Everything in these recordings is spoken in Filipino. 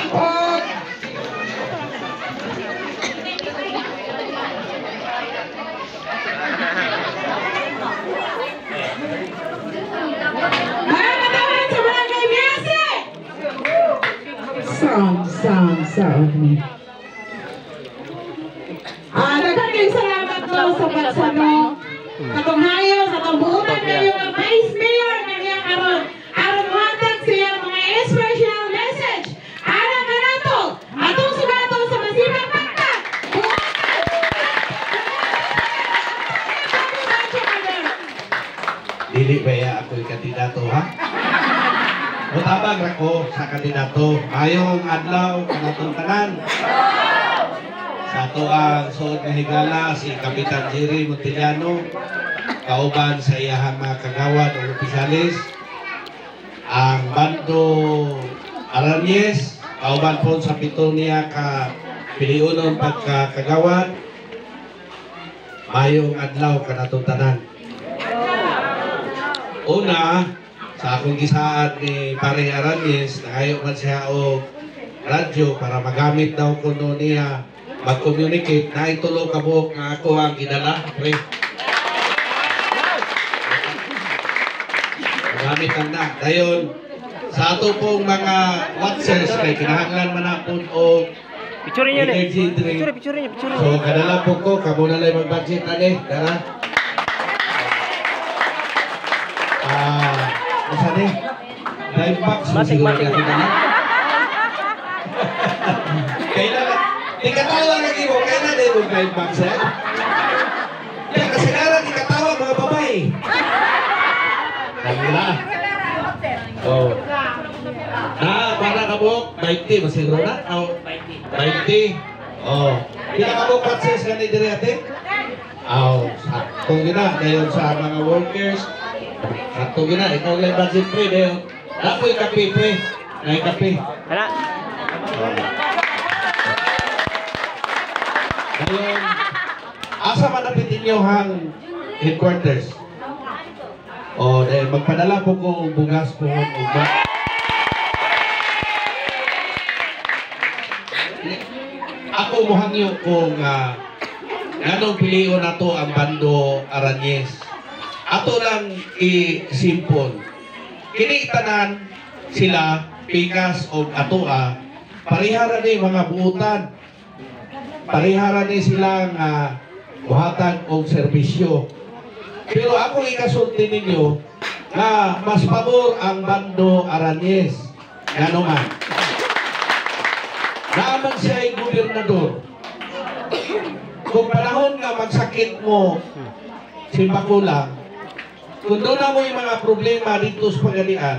O sound. Daghang kayong salamat po sa pagsano katong hayo sa tambuutan kayo ang Vice Mayor nga niya karon aron matag siya mga inspirational message aron kanato atong sugaton sa masibang pagtag dili baya ako'y kandidato ha. Mutabang ako sa kandidato. Ayong adlaw kanatong tanan. Sa ato ang suod nga higala si Kapitan Jerry Montiliano, kauban sa iyahang mga kagawad o opisyalis, ang Bando Aranyes, kauban po sa pito niya ka piliunon pagkakagawad. Mayong adlaw kanatong tanan. Una, sa akong gisaad ni Pare Aranyes, nakayo man siya o radyo para magamit daw ko no niya mag-communicate na itulo ka buhok nga ako ang gidala. Pre. Magamit ang na. Dayon, sa ato pong mga watchers kay kinahanglan man napon o energy drink. So, kadala po ko, kamo na lang mag-budget ane. Dara. Masa ni? Drive box. Matik. Kailangan. Ikatawa lagi mo. Kailan din mo drive box eh? Kaya kasagaran ikatawa mga babae. Tangila. Oh. Para kabuk. 20. Masiguro na? 20. Oh. Pila kabuk patses ka ni diri ate? Kung gina. Ngayon sa mga workers. Sakto gina, ikaw lang budget pre, dayo. Ako'y kape pre. Nay kape. Hala. Ngayon, asa man napit inyong headquarters? Dahil magpadala po ko bugas po. Ako muhangyo kung anong piliyon na to ang Bando Aranyes. Ato lang i-simpon. Kini tanan sila, pikas o atoa, parihara ni mga buutan. Parihara ni silang buhatan o serbisyo. Pero ako ikasulti ninyo na mas pabor ang Bando Aranyes. Ano man. Naaman siya ay gobernador. Kung panahon nga magsakit mo si Bakulang, kung doon na mo yung mga problema dito sa pagalian,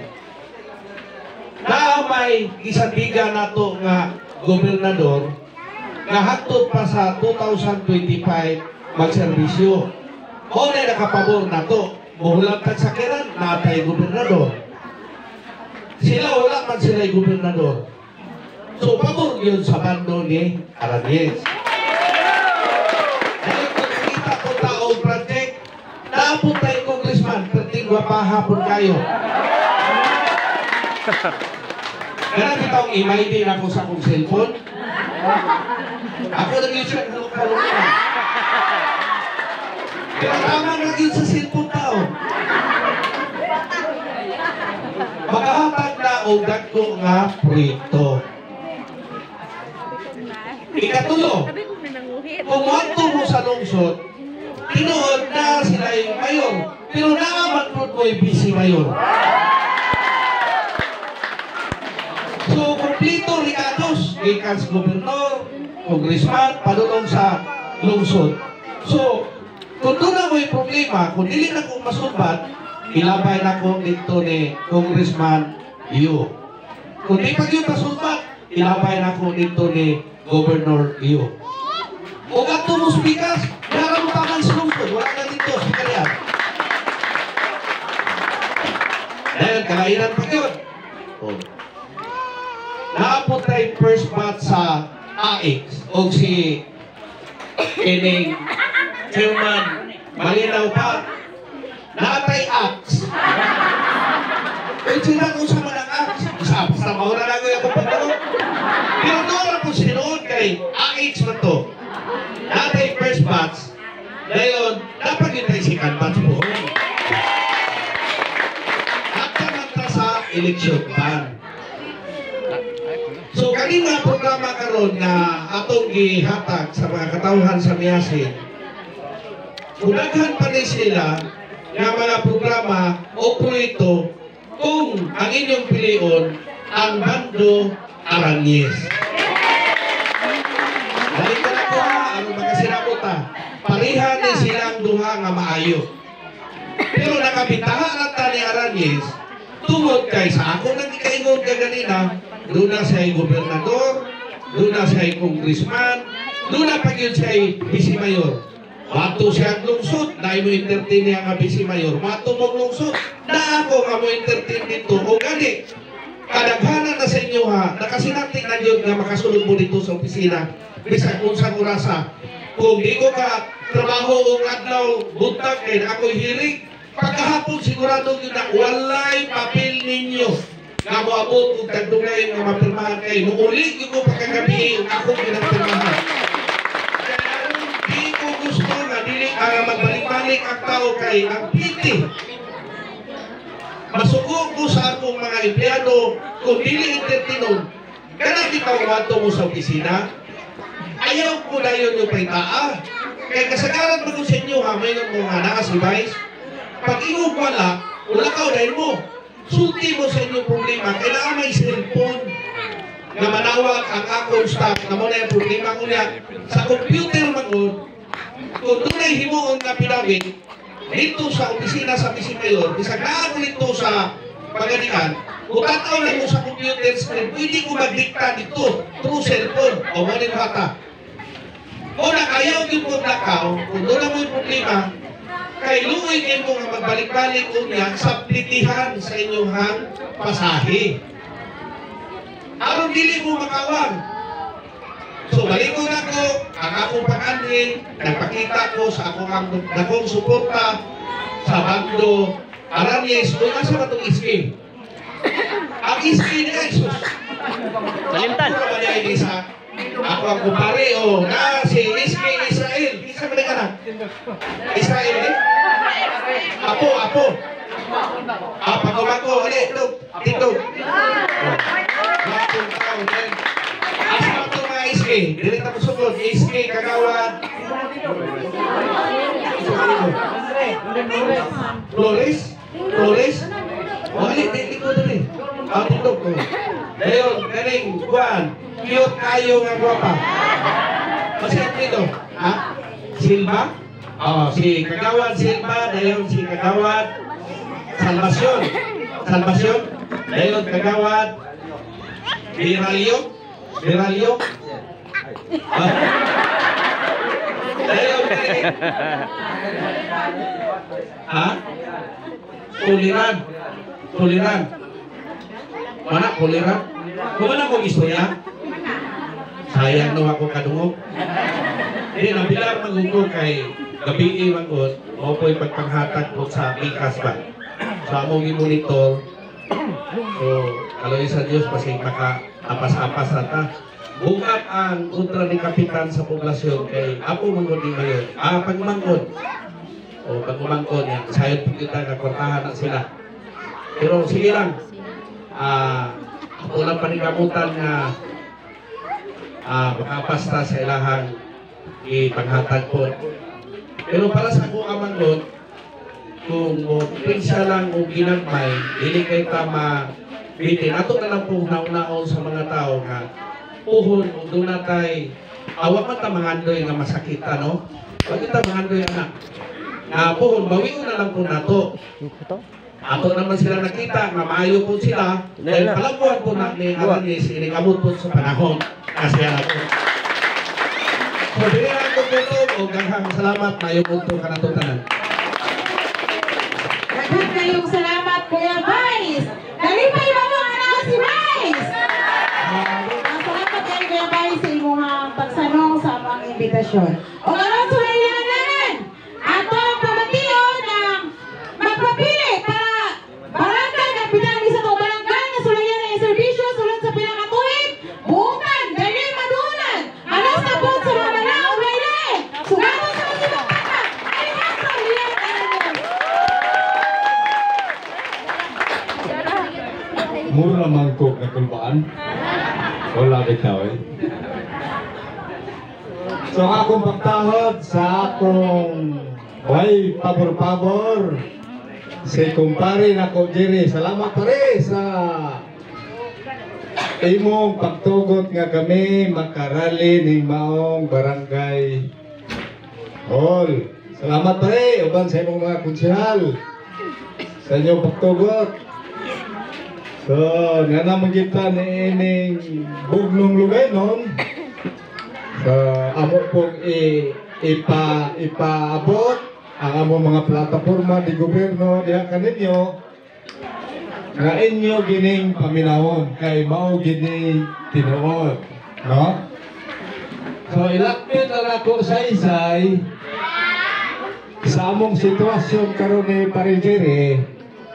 na may isandiga na to nga gobernador na hatod pa sa 2025 magserbisyo. O na nakapabor na to, muhulang tagsakiran, natay gobernador. Sila wala man sila yung gobernador. So, pabor yun sa Bando ni Aranyes. Dahil kung nakita ko taong project, naapot tayo congressman, pertingwa pa hapon kayo. Kaya kitang email din ako sa akong cellphone. Ako nag-issue ng kalungan. Kaya tama naging sa cellphone tao. Makahatag na o dagko nga proyekto. Ikatulo, kung wanto mo sa lungsod, tinuod na sila yung mayor, pero naaman po mo yung vice mayor. So, kumplito Ricados, ikas gobernador, congressman, padulong sa lungsod. So, kung doon na mo yung problema, kung dili na kong masumbat, ilabay na ko dito ni Congressman Iyo. Kung di pag yung masumbat, ilabay na ko dito ni Governor Iyo. Kung ato mo speakers, naramutaman sa lungsod, wala na dito sa kaliyan. Dahil kalainan pa yun. Naapot tayo first batch sa AX o si Kining Chairman malinaw pa natay AX. Kung sila kung sa mga AX, sa maura na ko yung pagpagdalo. kay AX man to. Natay first batch. Ngayon, dapat yun tayo second batch po. Nagkamanta sa election ban. So, kanina programa karon nga atong gihatag sa mga katawhan sa Miyasin. Kunaghan pa rin sila nga mga programa o proyekto kung ang inyong pilion ang Bando Aranyes. Balik ka na ko ha, ano magkasinabot ha. Parihan ni silang duha nga maayo. Pero nakabitaha lang ta ni Aranyes, tungod kay sa ako nang ikaingon ka ganina, doon na siya'y gobernador, doon na siya'y congressman, doon na pag yun siya'y vice mayor. Wato siyang lungsod, na mo entertain niya nga vice mayor. Wato mong lungsod, na ako nga mo entertain dito. O gani, kadaghanan na sa inyo ha, nakasinati na yun nga makasulog mo dito sa opisina, bisag kung sa kurasa. Kung di ko ka trabaho o adlaw, buntag kay na ako'y hiring, pagkahapon sigurado yun na walay papel ninyo. Nga mo abot kung tagdungay nga mapirmahan kayo. Nuulit yun ko pagkagabi yung ako pinagpirmahan. Di ko gusto nga dili magbalik-balik ang tao kay ang piti. Masuko ko sa akong mga empleyado kung dili entertinon. Kana di ka umato mo sa opisina. Ayaw ko na yun yung paitaa. Kaya kasagaran mo sa inyo ha, may nang mga nakasibais. Pag ingog wala ka dahil mo. Sulti mo sa inyong problema. Kailangan may cellphone na manawag ang akong staff na mo na yung problema ko niya. Sa computer magod, kung doon ay himuon na pinawin, dito sa opisina sa vice mayor, isang naan dito sa paganian, kung tataw na mo sa computer screen, pwede ko magdikta dito through cellphone o mo rin bata. Kung nakayaw yung po nakaw, kung doon na mo yung problema, kay luoy kayo mo nga magbalik-balik ko niya sa plitihan sa inyong pasahe. Aron dili mo makawang. So balikon ako, ang akong pag-anhin, nagpakita ko sa akong suporta sa Bando Aranyes. Kung asa ba itong iski? Ang iski ni Jesus. Salimtan. Ako naman niya isa. Ako ang kumpare, na si iski Israel. Isa ba ka na? Israel eh? Apo. Pagkumako, tito. Asa mo ito mga iski? Dirita ko sugod, iski, kagawad. Flores? Hindi ko doon eh. Tito ko. Ngayon, galing, Juan, cute kayo nga guwapa. Masaya dito, ha? Silva? Si Kagawad Silva, dayon si Kagawad Salvacion, dayon Kagawad Viralio, dayon Kuliran. Mana Kuliran? Kumana kong istorya? Sayang no ako kadungog. Hindi, nabilang mag-ungkog kay gabi magod, o po'y pagpanghatag po sa bikas ba? Sa among i-monitor. So, kaloy sa Diyos, pasing maka-apas-apas na ta. Bukat ang kontra ni Kapitan sa poblasyon kay Apo Mangod ni Mayor. Pagmangkod. O pagmangkod yan. Sayot po kita, kakwartahan na sila. Pero sige lang. Ako lang panigamutan na makapasta sa ilahang ipaghatag po. Pero para sa akong amangod, kung pinsya lang o ginagmay, hindi kayo tama bitin. Ato na lang po nauna-on sa mga tao nga puhon o doon na tayo awak man ta mangandoy nga masakita, no? Wag kita mangandoy anak. Puhon, bawion na lang po nato. Ato naman sila nakita, nga maayo po sila, dahil palabuhan po na ni Aranyes, iningamot po sa panahon. Kasi yan po. So, binihan ko po o gaghang salamat na yung punto ka natutanan. Daghang kayong salamat, Kuya Vice. Nalipay ba mo anak si Vice? Salamat kayo, Kuya Vice, sa imong pagsanong sa mga imbitasyon. O karon sa laylanan, ato pamatiyon na magpapili para barangay na pinali sa itong barangay na sulayan ng serbisyo sulod sa pinakatuwid, bukan, ganyan madulan, Mura mangkok na kulbaan. Wala bitaw eh. So akong pagtahod sa akong way pabor-pabor si kumpare na ko diri. Salamat pare sa imong pagtugot nga kami makarali ning maong barangay hall. Salamat pare uban sa imong mga konsehal sa inyong pagtugot. So, nga naman kita ni ining bugnong lugay nun. So, amo pong ipaabot ang amo mga plataforma di gobyerno diha kaninyo nga inyo gining paminawon kay mao gining tinuod, no? So, ilapit na ako sa isay sa among sitwasyon karon ni Parinjere.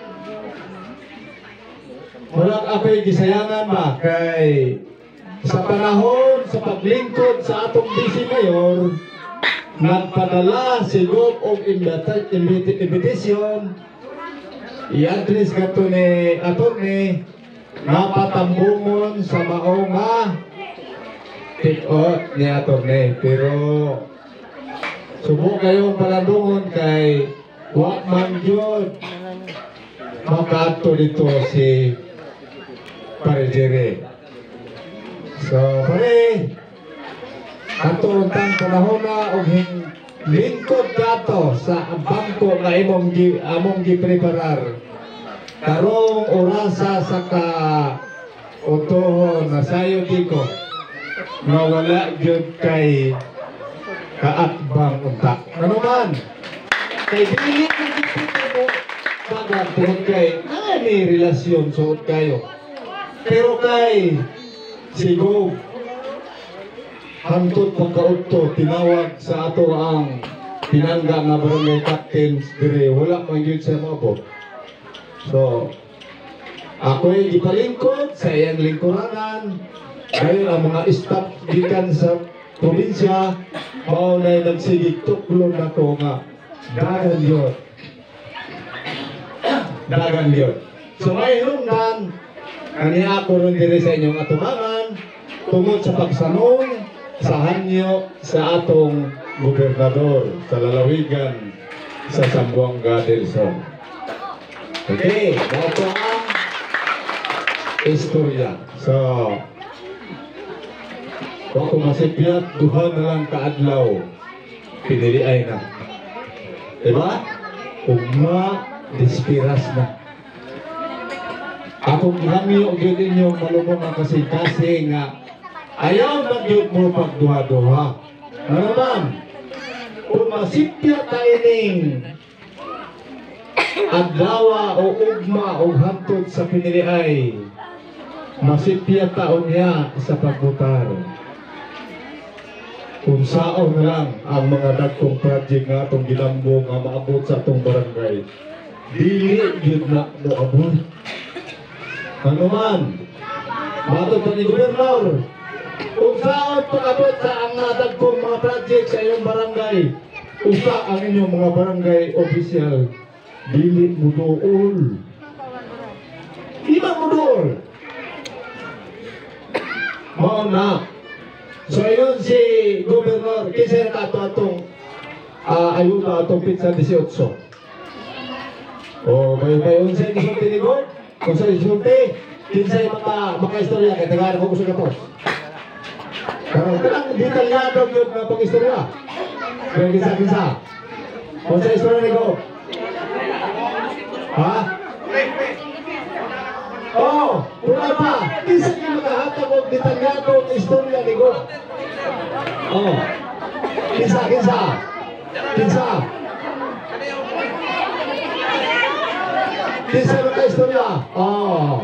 Walang ako'y gisayangan ba kay sa panahon sa paglingkod sa atong vice mayor nagpadala si Gop og invitation i-address kato ni attorney napatambungon sa mao nga take-out ni attorney, pero subo kayong palandungon kay wa man gyud makaadto dito si Parinjere. So, pare, katulong tang panahon na og lingkod kato sa bangko nga among gipreparar. Karong orasa sa ka utohon na sayo diko na wala gyud kay kaatbang unta. Ano man? Kay dili ko dito mo bagat kay ani relasyon suot kayo. Pero kay sigo hantod pagkaudto tinawag sa ato ang pinangga nga barangay captains dire wala man gyud sa maabot. So ako'y gipalingkod sa iyang lingkuranan dahil ang mga staff gikan sa probinsya mao na nagsigig tuklon na ko nga dagan yun. So may hundan kani ako ron dire sa inyong atubangan tungod sa pagsanong sa hanyo sa atong gobernador sa lalawigan sa Zamboanga del Sur. Okay, ito ang istorya. So, kung masipyat, duha na lang kaadlaw, piniliay na. Diba? Ugma, dispiras na. Akong gihangi og gyud inyong malumong ang kasi nga ayaw na gyud mo pagduha-duha. Ano man? Kung masipya tayo ning adlawa o ugma o hantod sa piniliay, masipya taon niya sa pagbutar. Kung saon na lang ang mga dagkong project nga atong gilambo nga maabot sa atong barangay, dili gyud na moabot. Ano man, matod pa ni Gobernador, kung saan pag-abot sa ang nadagkong mga project sa iyong barangay, usa ang inyong mga barangay official, dili mo dool. Iba mo dool. Mao na. So yun si Gobernador, kisaya ka ito atong ayuda atong pizza 18. O, may unsay gisulti ni God? Kung sa isulti, kinsay maka-istorya, kaya tagaan ko gusto na po. Kanang detalyado yun na pag-istorya. Kaya kinsa-kinsa. Kung sa istorya ni God. Ha? Oo, wala pa. Kinsa yung makahatag o detalyado ang istorya ni God. Oo. Kinsa. Kinsa yung ka-istorya? Oo.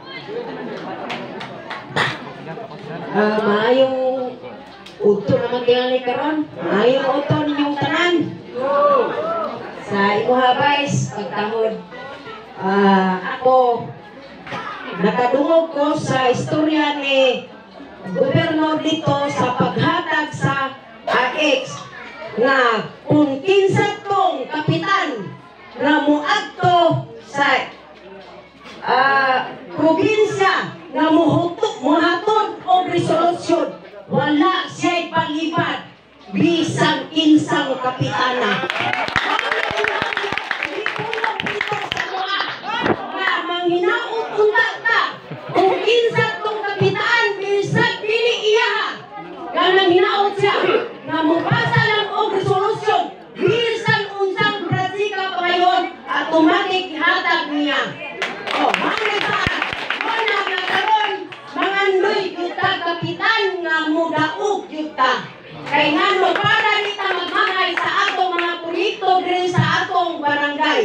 Maayong uto naman tingali karon. Maayong uto ninyong tanan. Sa imuha guys, pagtahod. Ako, nakadungog ko sa istorya ni Gobernador dito sa paghatag sa AX na kung kinsa tong kapitan na muadto sa probinsya nga muhatod og resolusyon, wala siya'y palibad bisang insang kapitana. Manghinaot unta ta kung kinsa tong kapitaan bisag dili iya nga nanghinaot siya nga mupasa lang og resolusyon bisan unsang pratika pangayon automatic hatag niya. Oh, mangay saan? Wala na karon mga noy yuta kapitan nga mudaog yuta. Kay ngano para nita magmangay sa atong mga proyekto diri sa atong barangay.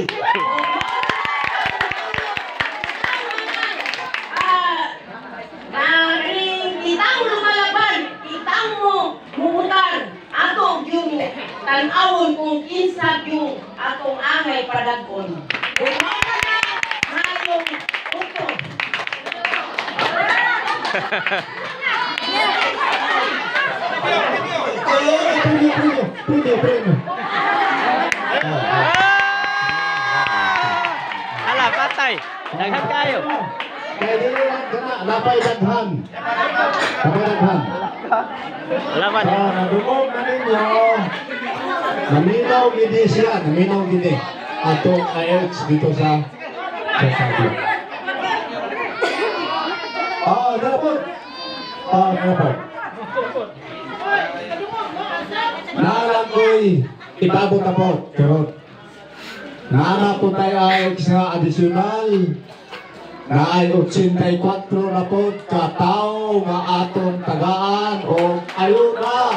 Kitang lumalaban, kitang mo mumutar atong yung tanawon kung kinsa yung atong angay padagon. Kung mara na mayong uto. Ala, patay. Daghan kayo. Kaya dili lang kana napay daghan. Napay daghan. Laban. Nadungog na ninyo. Naminaw gini siya, naminaw gini. Atong IELTS dito sa sabi. Dapat. Dapat. Nalang ko'y ipabot na po. Pero naana po tayo IELTS nga additional na ay 84 na po katao nga atong tagaan o ayuda.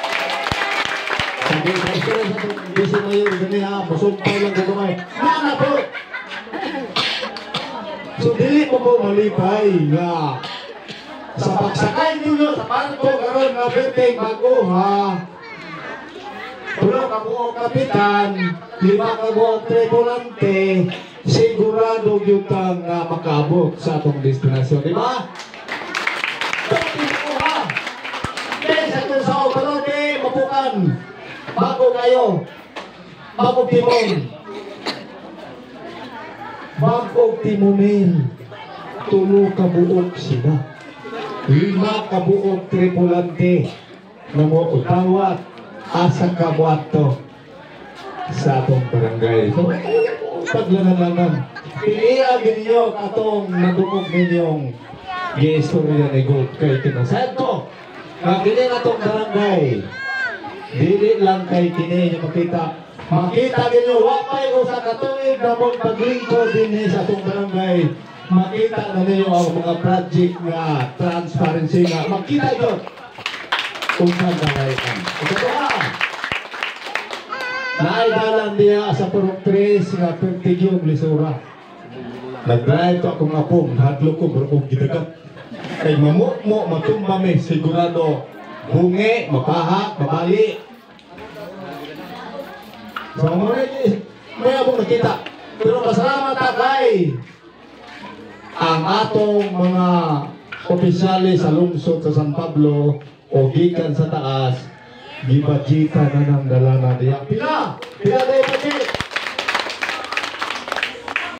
Sabi sa istorya sa itong bisi na yun, ganyan, musumpay lang dito may naana po. So dili mo po malipay nga sa pagsakay ninyo sa barko karon nga biting bago ha. Tulo ka buong kapitan, 5 ka buong tripulante, sigurado yung kang makabot sa atong destinasyon, di ba? Pagkita ko ha! Kaya sa itong sa Obalode, mapukan, bago kayo, bago timon, bago timonil, tulo ka buong sila, 5 ka buong tripulante, na mo utawat, asa ka buwato sa atong barangay. So, paglanan-lanan. Piliagin niyo atong nadungog ninyong gi-istorya ni God kay kinasad ko. Kini atong barangay. Dili lang kay kini niyo makita. Makita ninyo wapay ko sa katuig na mong paglingkod din sa atong barangay. Makita na ninyo ang mga project nga transparency nga. Makita ito. Kung saan nalayan. Ito naidalan niya sa purong 3 nga pertigyong lisura. Nag-drive to akong apong, hadlo ko, berong gidagat. Kay mamukmo, matumbami, sigurado, bungi, mapahak, mabali. So, may abong nakita. Pero pasalamat kay ang atong mga opisyali sa lungsod sa San Pablo o gikan sa taas, gibadjita na ng dalana niya. Pila tayo budget?